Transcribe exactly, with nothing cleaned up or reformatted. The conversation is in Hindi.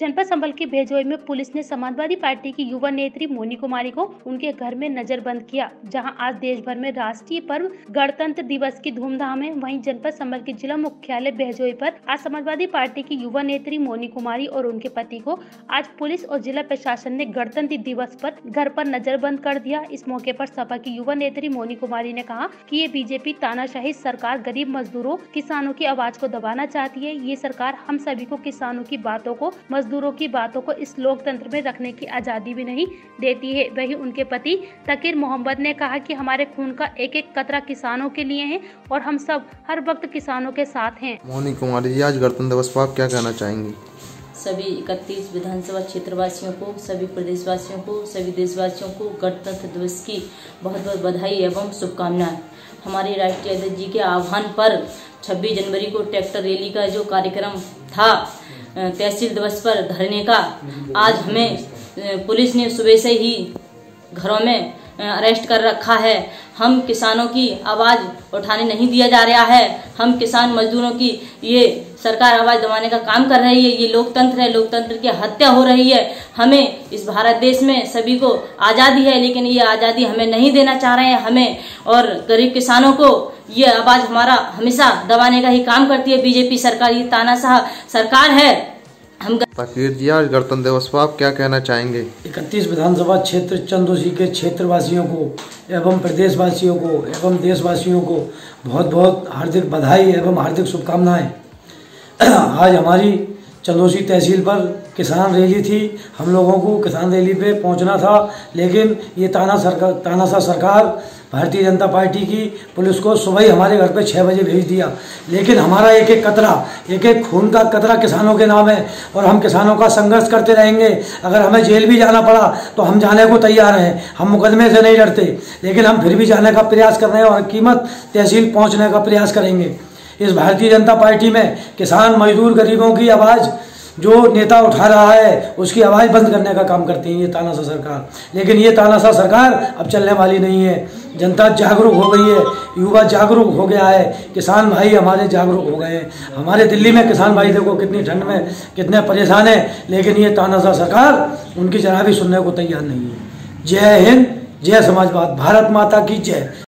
जनपद संभल के भेजोई में पुलिस ने समाजवादी पार्टी की युवा नेत्री मोनी कुमारी को उनके घर में नजरबंद किया, जहां आज देश भर में राष्ट्रीय पर्व गणतंत्र दिवस की धूमधाम है। वहीं जनपद संभल के जिला मुख्यालय भेजोई पर आज समाजवादी पार्टी की युवा नेत्री मोनी कुमारी और उनके पति को आज पुलिस और जिला प्रशासन ने गणतंत्र दिवस पर घर पर नजरबंद कर दिया। इस मौके पर सपा की युवा नेत्री मोनी कुमारी ने कहा कि ये बीजेपी तानाशाही सरकार गरीब मजदूरों किसानों की आवाज को दबाना चाहती है। ये सरकार हम सभी को किसानों की बातों को, मजदूरों की बातों को इस लोकतंत्र में रखने की आजादी भी नहीं देती है। वही उनके पति तकीर मोहम्मद ने कहा कि हमारे खून का एक एक कतरा किसानों के लिए है और हम सब हर वक्त किसानों के साथ हैं। मोनी कुमारी जी, आज गणतंत्र दिवस पर आप क्या कहना चाहेंगी? सभी इकतीस विधानसभा क्षेत्र वासियों को, सभी प्रदेशवासियों को, सभी देशवासियों को गणतंत्र दिवस की बहुत बहुत बधाई एवं शुभकामनाएं। हमारे राष्ट्रीय अध्यक्ष जी के आह्वान पर छब्बीस जनवरी को ट्रैक्टर रैली का जो कार्यक्रम था तहसील दिवस पर धरने का, आज हमें पुलिस ने सुबह से ही घरों में अरेस्ट कर रखा है। हम किसानों की आवाज़ उठाने नहीं दिया जा रहा है। हम किसान मजदूरों की ये सरकार आवाज़ दबाने का काम कर रही है। ये लोकतंत्र है, लोकतंत्र की हत्या हो रही है। हमें इस भारत देश में सभी को आज़ादी है, लेकिन ये आज़ादी हमें नहीं देना चाह रहे हैं हमें और गरीब किसानों को। ये आवाज़ हमारा हमेशा दबाने का ही काम करती है बीजेपी सरकार। ये तानाशाह सरकार है। हम तकीर जी, आज गणतंत्र दिवस पर आप क्या कहना चाहेंगे? इकतीस विधानसभा क्षेत्र चंदोसी के क्षेत्रवासियों को एवं प्रदेशवासियों को एवं देशवासियों को बहुत बहुत हार्दिक बधाई एवं हार्दिक शुभकामनाएं। आज हमारी चंदोसी तहसील पर किसान रैली थी। हम लोगों को किसान रैली पे पहुंचना था, लेकिन ये ताना सरकार तानाशाह सरकार भारतीय जनता पार्टी की पुलिस को सुबह ही हमारे घर पे छः बजे भेज दिया। लेकिन हमारा एक एक कतरा, एक एक खून का कतरा किसानों के नाम है और हम किसानों का संघर्ष करते रहेंगे। अगर हमें जेल भी जाना पड़ा तो हम जाने को तैयार हैं। हम मुकदमे से नहीं डरते, लेकिन हम फिर भी जाने का प्रयास कर रहे हैं और कीमत तहसील पहुँचने का प्रयास करेंगे। इस भारतीय जनता पार्टी में किसान, मजदूर, गरीबों की आवाज़ जो नेता उठा रहा है उसकी आवाज़ बंद करने का काम करती है ये तानाशाह सरकार। लेकिन ये तानाशाह सरकार अब चलने वाली नहीं है। जनता जागरूक हो गई है, युवा जागरूक हो गया है, किसान भाई हमारे जागरूक हो गए हैं। हमारे दिल्ली में किसान भाई देखो कितनी ठंड में कितने परेशान हैं, लेकिन ये तानाशाह सरकार उनकी जरा भी सुनने को तैयार नहीं है। जय हिंद, जय समाजवाद, भारत माता की जय।